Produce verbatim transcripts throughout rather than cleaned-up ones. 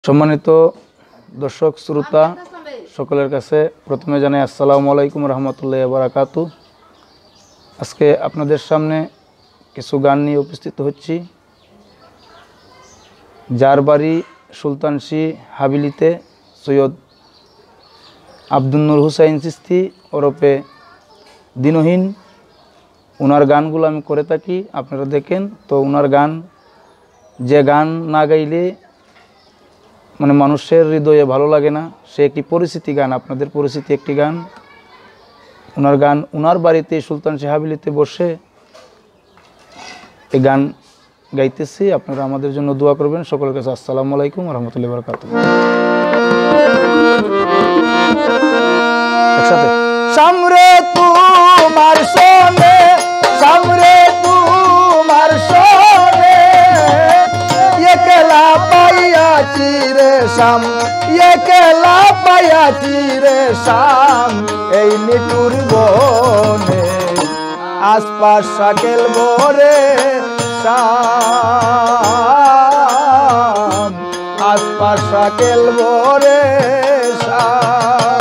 সম্মানিত দর্শক শ্রোতা সকলের কাছে প্রথমে জানাই আসসালামু আলাইকুম রহমতুল্লাহি ওয়া বারাকাতুহু। আজকে আপনাদের সামনে কিছু গান নিয়ে উপস্থিত হচ্ছি। যার বাড়ি সুলতানশী হাবিলিতে সৈয়দ আব্দুল নূর হুসাইন চিস্তি ওরফে দিনহীন, ওনার গানগুলো আমি করে থাকি, আপনারা দেখেন। তো ওনার গান, যে গান না গাইলে মানে মানুষের হৃদয়ে ভালো লাগে না, সে একটি পরিচিতি গান, আপনাদের পরিচিতি একটি গান। ওনার গান ওনার বাড়িতে সুলতানশী হাবিলিতে বসে এই গান গাইতেছি। আপনারা আমাদের জন্য দোয়া করবেন। সকলের কাছে আসসালামু আলাইকুম রহমতুল্লাহি ওয়া বারাকাতুহু। একসাথে সামরে তোমার সোনে, সামরে তোমার সোনে, একলা পাইয়াছি রে শাম, একলা পাইয়াছি রে শাম, এই নিটুর বনে আশপাশ সাকেল ভরে শাম, আশপাশ সাকেল ভরে শাম।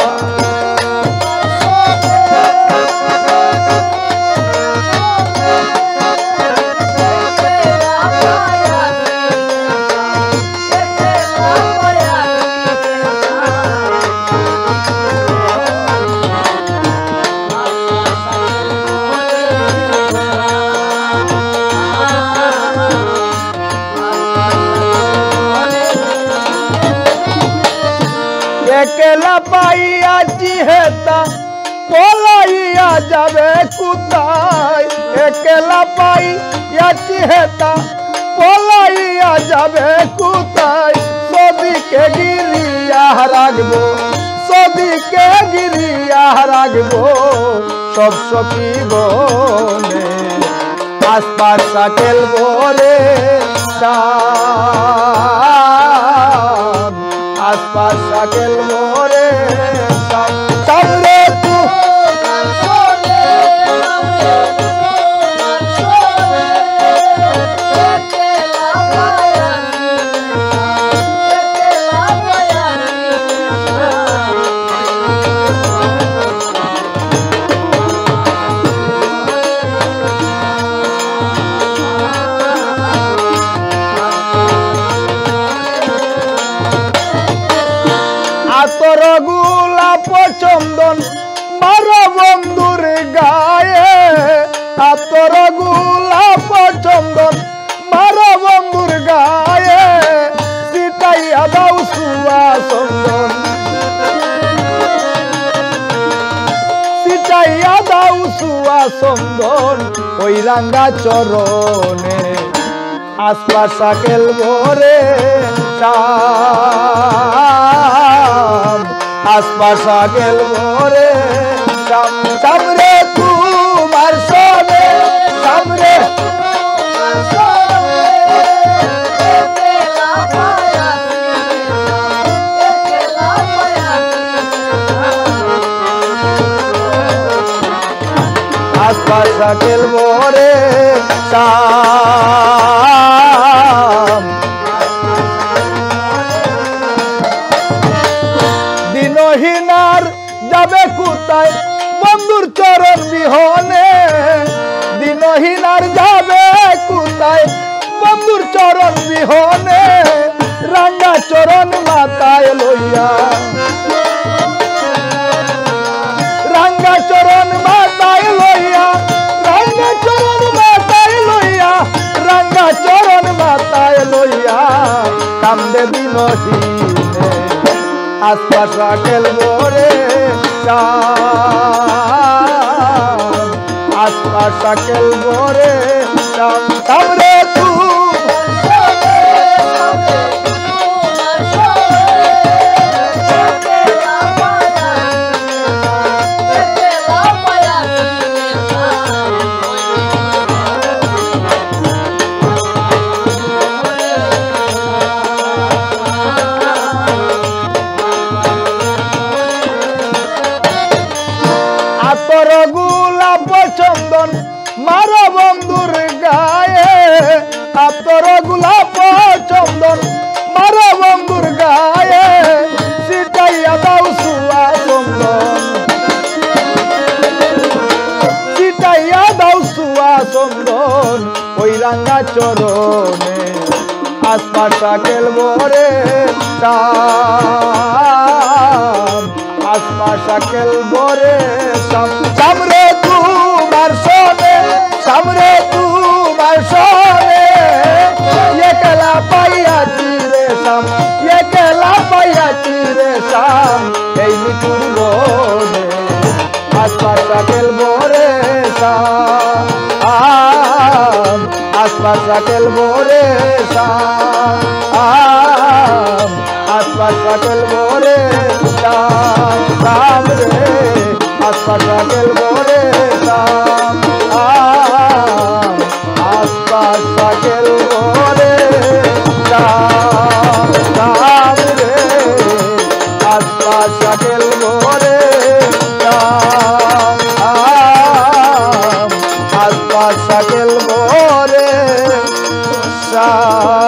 একলা পাইয়াছি হেতা পলাইয়া যাবে কোথায়, একলা পাইয়াছি হেতা পলাইয়া যাবে কোথায়, সদিকে গিরিয়া রাখবো, সদিকে গিরিয়া রাখবো সব সখী বনে আশপাশ সাকেল ভরে শাম, আশপাশ সাকেল ভরে শাম। সামরে তোমার সোনে, একলা আতর গোলাপ চন্দন মারো বন্ধুর গায়ে, আতর গোলাপ চন্দন মারো বন্ধুর গায়ে, সিটাইয়া দাও সুয়া চন্দন, সিটাইয়া দাও সুয়া চন্দন ওই রাঙ্গা চরণে আশপাশ সাকেল ভরে শাম, আশপাশ সাকেল ভরে শাম। সামরে তোমার সোনে, সামরে আশপাশ সাকেল ভরে শাম। দিনহীনার যাবে কোথায় বন্ধুর চরণ বিহনে, দিনহীনার যাবে কোথায় বন্ধুর চরণ বিহনে, রাঙ্গা চরণ মাথায় লইয়া, রাঙ্গা চরণ মাথায় লইয়া, রাঙ্গা চরণ মাথায় লইয়া, রাঙ্গা চরণ মাথায় লইয়া কান্দে দিনহীনে আশপাশ সাকেল ভরে শাম, আশপাশ সাকেল ভরে শাম। সামরে আতর গোলাপ চন্দন মারো বন্ধুর গায়ে, খেলবো রে শাম আশপাশা খেলবো রে শাম সামরে তোমার সনে সামরে তোমার সনে একলা পাইয়াছি রে শাম একলা পাইয়াছি রে শাম এই নিতুর বনে আশপাশা খেলবো রে শাম আশপাশা খেলবো রে শাম আশপাশা খেলবো রে শাম শাম রে আশপাশা খেলবো রে শাম আশপাশা খেলবো রে শাম শাম রে আশপাশা খেলবো রে শাম আশপাশা খেলবো রে শাম